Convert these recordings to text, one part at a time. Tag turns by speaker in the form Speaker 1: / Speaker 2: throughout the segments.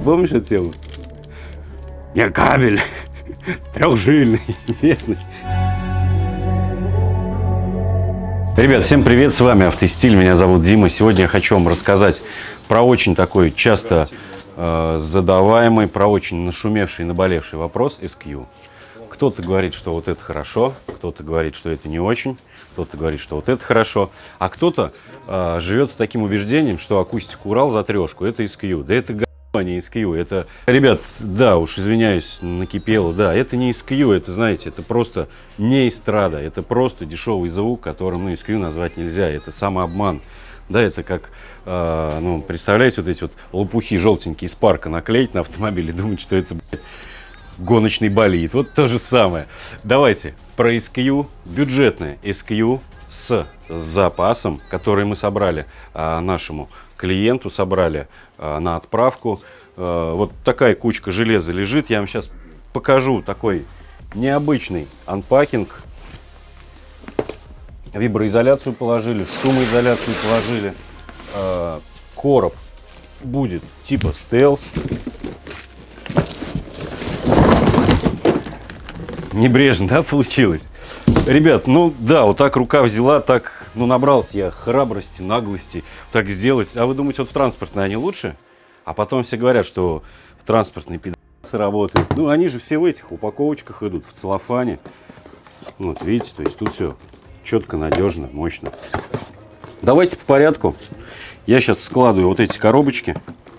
Speaker 1: помнишь эту тему? Я кабель трехжильный, местный. Ребят, всем привет, с вами Автостиль, меня зовут Дима. Сегодня я хочу вам рассказать про очень такой часто задаваемый, про очень нашумевший, наболевший вопрос SQ. Кто-то говорит, что вот это хорошо, кто-то говорит, что это не очень, кто-то говорит, что вот это хорошо, а кто-то живет с таким убеждением, что акустика Урал за трешку, это SQ. Да это не SQ, это, ребят, да, уж извиняюсь, накипело, да, это не SQ, это, знаете, это просто не эстрада, это просто дешевый звук, которым, ну, SQ назвать нельзя, это самообман, да, это как, ну, представляете, вот эти вот лопухи желтенькие из парка наклеить на автомобиль и думать, что это, блядь, гоночный болид, вот то же самое. Давайте про SQ, бюджетное SQ с запасом, который мы собрали нашему клиенту, собрали на отправку. Вот такая кучка железа лежит. Я вам сейчас покажу такой необычный анпакинг. Виброизоляцию положили, шумоизоляцию положили. Короб будет типа стелс. Небрежно, да, получилось? Ребят, ну да, вот так рука взяла, так, ну, набрался я храбрости, наглости так сделать. А вы думаете, вот в транспортной они лучше? А потом все говорят, что в транспортной пидасы работают. Ну, они же все в этих упаковочках идут, в целлофане. Вот, видите, то есть тут все четко, надежно, мощно. Давайте по порядку. Я сейчас складываю вот эти коробочки.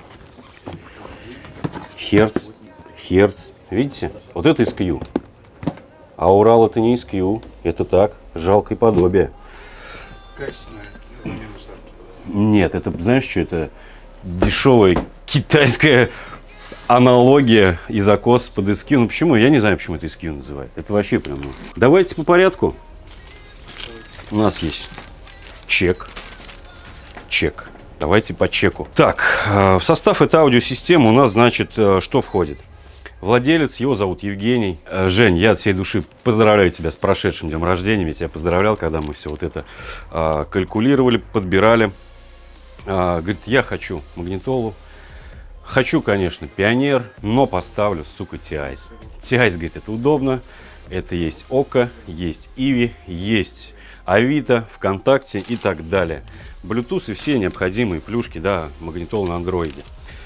Speaker 1: Херц. Видите? Вот это SQ. А Урал это не SQ, это так, жалкое подобие.
Speaker 2: Качественная замена штатов.
Speaker 1: Нет, это, знаешь что, это дешевая китайская аналогия и закос под SQ. Ну почему? Я не знаю, почему это SQ называют. Это вообще прям... Ну. Давайте по порядку. У нас есть чек. Давайте по чеку. Так, в состав этой аудиосистемы у нас, значит, что входит? Владелец, его зовут Евгений. Жень, я от всей души поздравляю тебя с прошедшим днем рождения. Ведь я поздравлял, когда мы все вот это калькулировали, подбирали. Говорит, я хочу магнитолу. Хочу, конечно, Пионер, но поставлю, сука, TIS. TIS, говорит, это удобно. Это есть Ока, есть Иви, есть Авито, ВКонтакте и так далее. Bluetooth и все необходимые плюшки, да, магнитола на андроиде.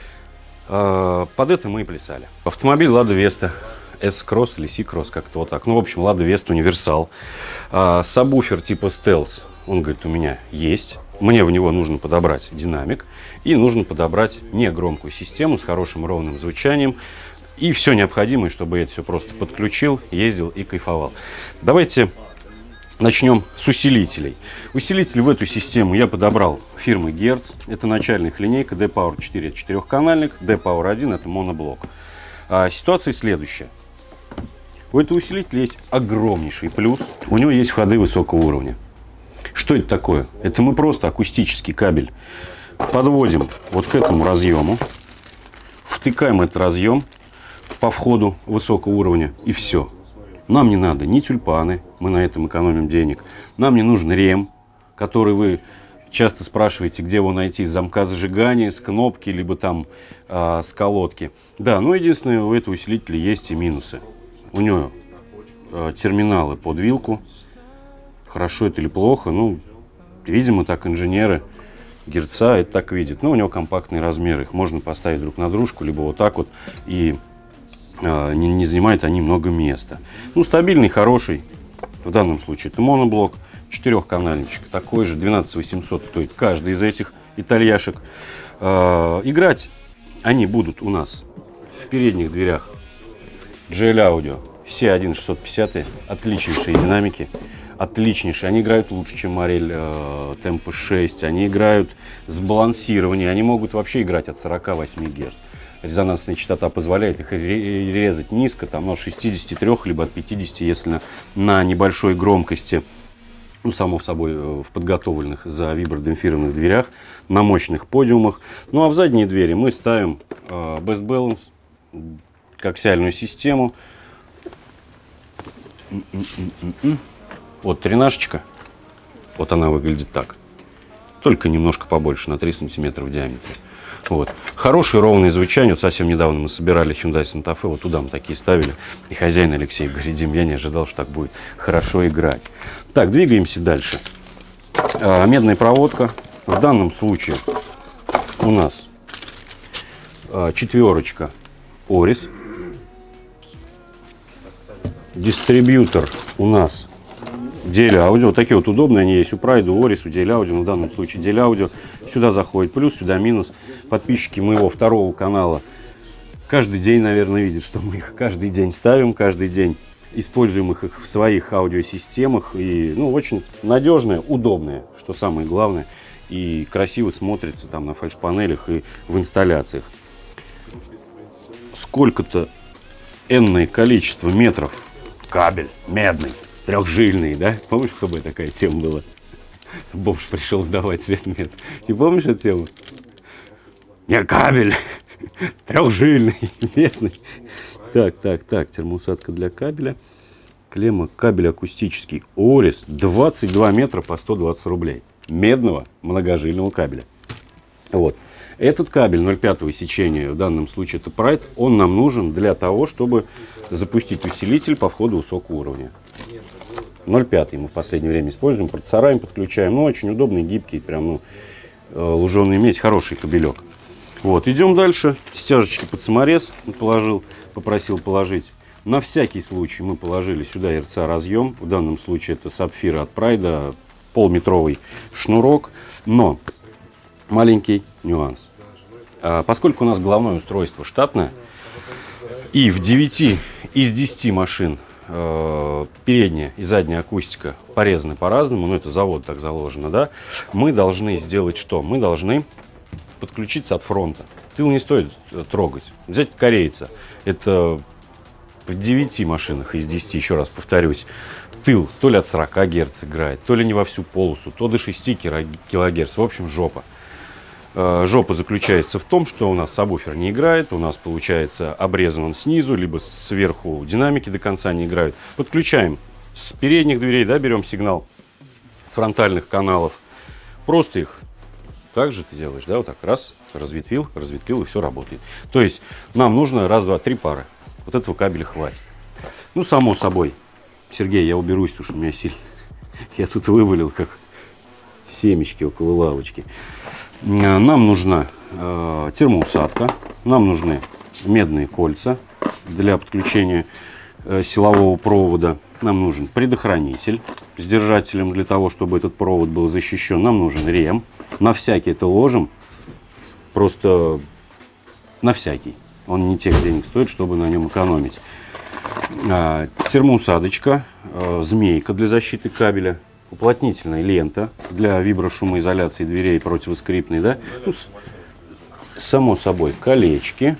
Speaker 1: Под это мы и плясали. Автомобиль Lada Vesta S-Cross или C-Cross, как-то вот так. Ну, в общем, Lada Vesta универсал. Сабвуфер типа Stealth, он говорит, у меня есть. Мне в него нужно подобрать динамик. И нужно подобрать негромкую систему с хорошим ровным звучанием. И все необходимое, чтобы я это все просто подключил, ездил и кайфовал. Давайте начнем с усилителей. Усилитель в эту систему я подобрал фирмы Герц. Это начальная их линейка. D-Power 4 это четырехканальник, D-Power 1 это моноблок. Ситуация следующая. У этого усилителя есть огромнейший плюс. У него есть входы высокого уровня. Что это такое? Это мы просто акустический кабель подводим вот к этому разъему. Втыкаем этот разъем по входу высокого уровня и все. Нам не надо ни тюльпаны, мы на этом экономим денег. Нам не нужен рем, который вы часто спрашиваете, где его найти, с замка зажигания, с кнопки, либо там с колодки. Да, но единственное, у этого усилителя есть и минусы. У него терминалы под вилку. Хорошо это или плохо, ну, видимо, так инженеры Герца это так видят. Но у него компактные размеры, их можно поставить друг на дружку, либо вот так вот, и не занимают они много места. Ну, стабильный, хороший. В данном случае это моноблок, четырехканальничек. Такой же, 12 800 стоит каждый из этих итальяшек. Играть они будут у нас в передних дверях JL Audio. Все 1.650, отличнейшие динамики. Отличнейшие. Они играют лучше, чем Морель Tempo 6. Они играют с балансированием. Они могут вообще играть от 48 Гц. Резонансная частота позволяет их резать низко, там от 63, либо от 50, если на небольшой громкости, ну, само собой, в подготовленных за вибродемпфированных дверях, на мощных подиумах. Ну, а в задние двери мы ставим Best Balance, коаксиальную систему. Вот тренажечка, вот она выглядит так, только немножко побольше, на 3 сантиметра в диаметре. Вот. Хорошее ровное звучание. Вот совсем недавно мы собирали Hyundai Santa Fe, вот туда мы такие ставили. И хозяин Алексей говорит: Дим, я не ожидал, что так будет хорошо играть. Так, двигаемся дальше. Медная проводка. В данном случае у нас 4 Орис. Дистрибьютор у нас DL Audio. Вот такие вот удобные они есть у Pride, у Oris, у DL Audio. В данном случае DL Audio. Сюда заходит плюс, сюда минус. Подписчики моего второго канала каждый день, наверное, видят, что мы их каждый день ставим, каждый день используем их в своих аудиосистемах. И, ну, очень надежные, удобные, что самое главное. И красиво смотрится там на фальш-панелях и в инсталляциях. Сколько-то энное количество метров кабель медный, трехжильный, да? Помнишь, в ХБ такая тема была? Бомж пришел сдавать цветмет. Ты помнишь эту тему? Нет, кабель трехжильный, медный. Так, термоусадка для кабеля. Клемма, кабель акустический Орис, 22 метра по 120 рублей. Медного многожильного кабеля. Вот. Этот кабель 0,5 сечения, в данном случае это Pride, он нам нужен для того, чтобы запустить усилитель по входу высокого уровня. 0,5 мы в последнее время используем, процессорами подключаем. Ну, очень удобный, гибкий, прям, ну, луженый медь, хороший кабелек. Вот, идем дальше. Стяжечки под саморез попросил положить. На всякий случай мы положили сюда RCA разъем. В данном случае это сапфир от Pride, полметровый шнурок. Но маленький нюанс. Поскольку у нас головное устройство штатное, и в 9 из 10 машин передняя и задняя акустика порезаны по-разному, но это завод так заложено, да, мы должны сделать что? Мы должны подключиться от фронта. Тыл не стоит трогать. Взять корейца. Это в 9 машинах из 10, еще раз повторюсь, тыл то ли от 40 Гц играет, то ли не во всю полосу, то до 6 кГц. В общем, жопа. Жопа заключается в том, что у нас сабвуфер не играет, у нас получается обрезан он снизу, либо сверху динамики до конца не играют. Подключаем с передних дверей, да, берем сигнал с фронтальных каналов. Просто их так же ты делаешь, да, вот так раз, разветвил, и все работает. То есть нам нужно раз, два, 3 пары. Вот этого кабеля хватит. Ну, само собой, Сергей, я уберусь, потому что у меня сильно... Я тут вывалил, как семечки около лавочки. Нам нужна термоусадка, нам нужны медные кольца для подключения силового провода, нам нужен предохранитель с держателем для того, чтобы этот провод был защищен, нам нужен рем, на всякий это ложим, просто на всякий, он не тех денег стоит, чтобы на нем экономить. Термоусадочка, змейка для защиты кабеля, уплотнительная лента для виброшумоизоляции дверей противоскрипной, да? Ну, само собой, колечки,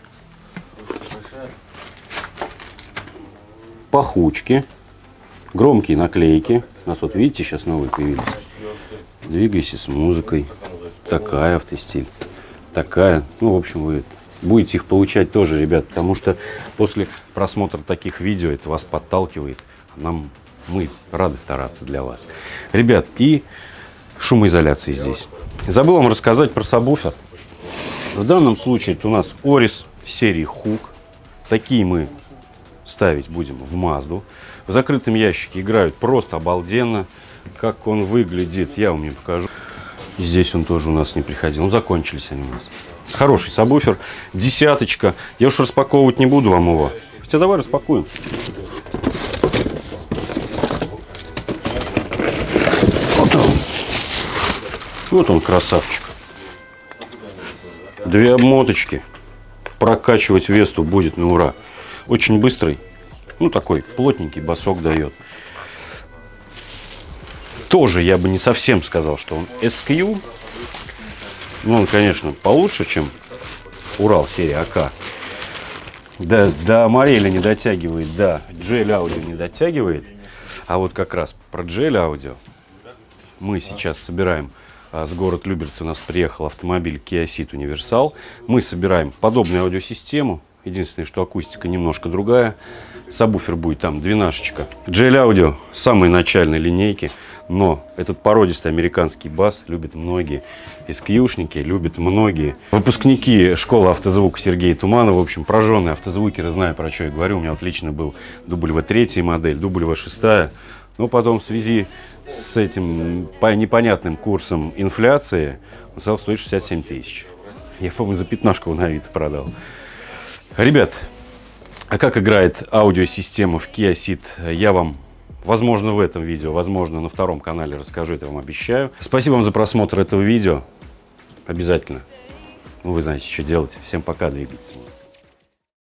Speaker 1: пахучки, громкие наклейки. У нас вот, видите, сейчас новые появились. Двигайся с музыкой. Такая автостиль. Такая. Ну, в общем, вы будете их получать тоже, ребят, потому что после просмотра таких видео это вас подталкивает. Мы рады стараться для вас. Ребят, и шумоизоляция здесь. Забыл вам рассказать про сабвуфер. В данном случае это у нас Орис серии Hook. Такие мы ставить будем в Мазду. В закрытом ящике играют просто обалденно. Как он выглядит, я вам не покажу. И здесь он тоже у нас не приходил. Ну, закончились они у нас. Хороший сабвуфер. 10. Я уж распаковывать не буду вам его. Хотя давай распакуем. Вот он, красавчик. 2 обмоточки. Прокачивать Весту будет на ура. Очень быстрый. Ну, такой плотненький басок дает. Тоже я бы не совсем сказал, что он SQ. Ну, он, конечно, получше, чем Урал серии АК. Да, до Мореля не дотягивает, да, GL Audio не дотягивает. А вот как раз про GL Audio мы сейчас собираем. С города Люберцы у нас приехал автомобиль Kia Ceed Universal. Мы собираем подобную аудиосистему. Единственное, что акустика немножко другая. Сабвуфер будет там 12-очка. JL Audio самой начальной линейки. Но этот породистый американский бас любят многие. SQ-шники любят многие. Выпускники школы автозвука Сергея Туманова, в общем, прожженные автозвукеры, знаю, про что я говорю. У меня вот лично был W3 модель, W6. Но потом в связи с этим непонятным курсом инфляции он стал стоить 67 тысяч. Я, по-моему, за 15 на Авито продал. Ребят, а как играет аудиосистема в Kia Ceed, я вам, возможно, в этом видео, возможно, на втором канале расскажу, это вам обещаю. Спасибо вам за просмотр этого видео. Обязательно. Ну, вы знаете, что делать. Всем пока, двигайтесь.